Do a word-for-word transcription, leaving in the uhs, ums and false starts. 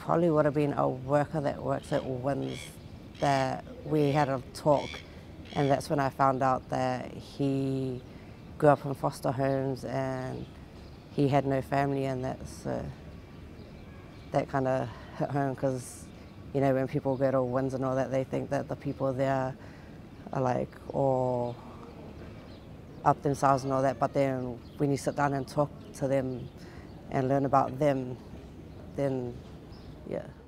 probably would have been a worker that works at Wins that we had a talk, and that's when I found out that he grew up in foster homes and he had no family, and that's uh, that kind of hit home because, you know, when people go to Wins and all that, they think that the people there are like all up themselves and all that, but then when you sit down and talk to them and learn about them, then yeah.